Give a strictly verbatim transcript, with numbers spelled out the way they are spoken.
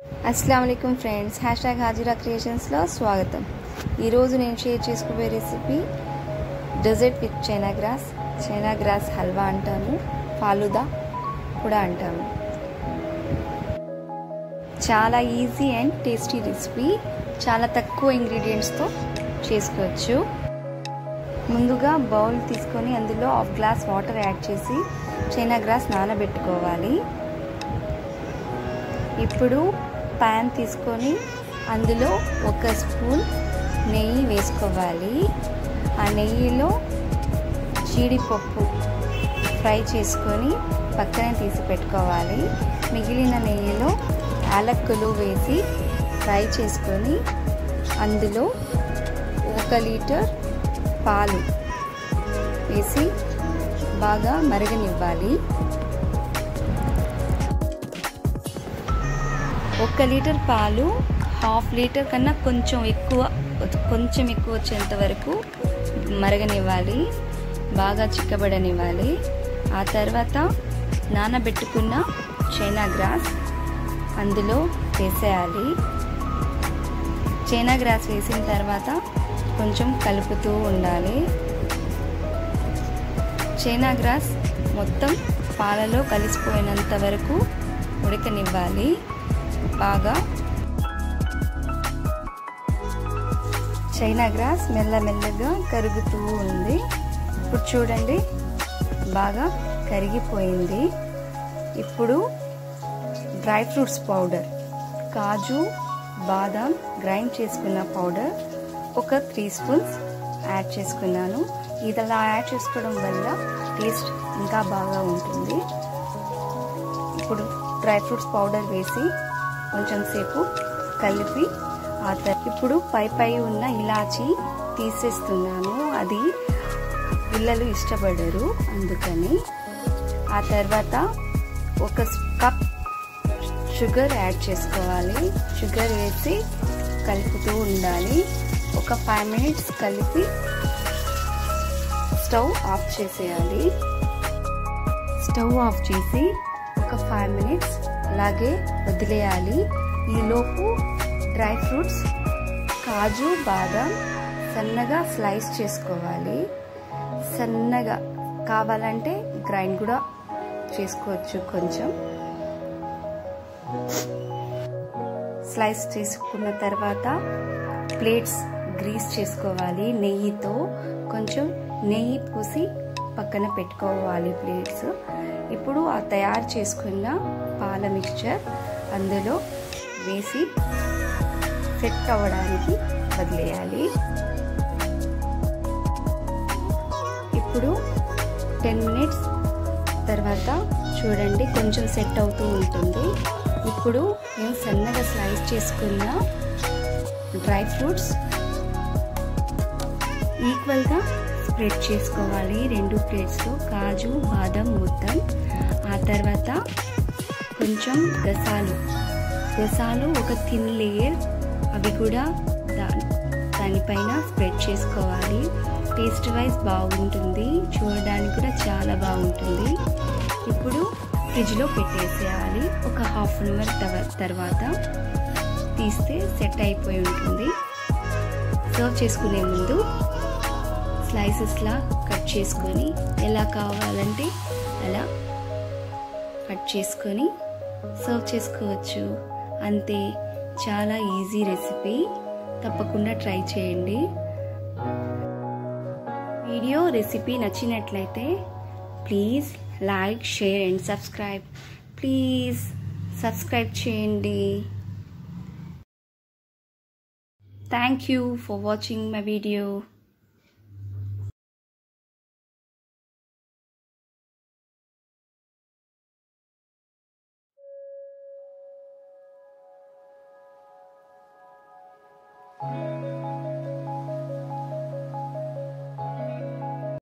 अस्सलाम वालेकुम friends, hashtag Hajira క్రియేషన్స్లో స్వాగతం. ఈరోజు నేను షేర్ చేసుకోబోయే recipe dessert with China grass. China grass halwa అంటాము, ఫాలుదా కూడా అంటాము. చాలా ఈజీ అండ్ టేస్టీ రెసిపీ, చాలా తక్కువ ఇంగ్రీడియంట్స్తో చేసుకోవచ్చు. ముందుగా బౌల్ తీసుకొని అందులో హాఫ్ గ్లాస్ వాటర్ యాడ్ చేసి చైనా గ్రాస్ నానబెట్టుకోవాలి. ఇప్పుడు ప్యాన్ తీసుకొని అందులో ఒక స్పూన్ నెయ్యి వేసుకోవాలి. ఆ నెయ్యిలో జీడిపప్పు ఫ్రై చేసుకొని పక్కనే తీసి పెట్టుకోవాలి. మిగిలిన నెయ్యిలో యాలక్కులు వేసి ఫ్రై చేసుకొని అందులో ఒక లీటర్ పాలు వేసి బాగా మరగనివ్వాలి. ఒక లీటర్ పాలు హాఫ్ లీటర్ కన్నా కొంచెం ఎక్కువ కొంచెం ఎక్కువ వచ్చేంత వరకు మరగనివ్వాలి, బాగా చిక్కబడనివ్వాలి. ఆ తర్వాత నానబెట్టుకున్న చైనా గ్రాస్ అందులో వేసేయాలి. చైనా గ్రాస్ వేసిన తర్వాత కొంచెం కలుపుతూ ఉండాలి. చైనా గ్రాస్ మొత్తం పాలలో కలిసిపోయినంత వరకు ఉడకనివ్వాలి. బాగా చైనా గ్రాస్ మెల్లమెల్లగా కరుగుతూ ఉంది. ఇప్పుడు చూడండి, బాగా కరిగిపోయింది. ఇప్పుడు డ్రై ఫ్రూట్స్ పౌడర్, కాజు బాదాం గ్రైండ్ చేసుకున్న పౌడర్ ఒక త్రీ స్పూన్స్ యాడ్ చేసుకున్నాను. ఇదిలా యాడ్ చేసుకోవడం వల్ల టేస్ట్ ఇంకా బాగా ఉంటుంది. ఇప్పుడు డ్రై ఫ్రూట్స్ పౌడర్ వేసి కొంచెం సేపు కలిపి ఆ ఇప్పుడు పై పై ఉన్న ఇలాచీ తీసేస్తున్నాను, అది పిల్లలు ఇష్టపడరు అందుకని. ఆ తర్వాత ఒక కప్ షుగర్ యాడ్ చేసుకోవాలి. షుగర్ వేసి కలుపుతూ ఉండాలి. ఒక ఫైవ్ మినిట్స్ కలిపి స్టవ్ ఆఫ్ చేసేయాలి. స్టవ్ ఆఫ్ చేసి ఒక ఫైవ్ మినిట్స్ అలాగే వదిలేయాలి. ఈలోపు డ్రై ఫ్రూట్స్ కాజు బాదాం సన్నగా స్లైస్ చేసుకోవాలి. సన్నగా కావాలంటే గ్రైండ్ కూడా చేసుకోవచ్చు. కొంచెం స్లైస్ చేసుకున్న తర్వాత ప్లేట్స్ గ్రీస్ చేసుకోవాలి. నెయ్యితో కొంచెం నెయ్యి పూసి పక్కన పెట్టుకోవాలి ప్లేట్స్. ఇప్పుడు ఆ తయారు చేసుకున్న పాల మిక్చర్ అందులో వేసి సెట్ అవ్వడానికి వదిలేయాలి. ఇప్పుడు టెన్ మినిట్స్ తర్వాత చూడండి, కొంచెం సెట్ అవుతూ ఉంటుంది. ఇప్పుడు నేను సన్నగా స్లైస్ చేసుకున్న డ్రై ఫ్రూట్స్ ఈక్వల్గా స్ప్రెడ్ చేసుకోవాలి రెండు ప్లేట్స్లో, కాజు బాదం మొత్తం. ఆ తర్వాత కొంచెం గసాలు గసాలు ఒక థిన్ లేయర్ అవి కూడా దా దానిపైన స్ప్రెడ్ చేసుకోవాలి. టేస్ట్ వైజ్ బాగుంటుంది, చూడడానికి కూడా చాలా బాగుంటుంది. ఇప్పుడు ఫ్రిడ్జ్లో పెట్టేసేయాలి. ఒక హాఫ్ అన్ అవర్ తర్వాత తీస్తే సెట్ అయిపోయి ఉంటుంది. సర్వ్ చేసుకునే ముందు స్లైసెస్లా కట్ చేసుకొని ఎలా కావాలంటే అలా కట్ చేసుకొని సర్వ్ చేసుకోవచ్చు. అంతే, చాలా ఈజీ రెసిపీ, తప్పకుండా ట్రై చేయండి. వీడియో రెసిపీ నచ్చినట్లయితే please like, share and subscribe. Please subscribe చేయండి. Thank you for watching my video. Thank you.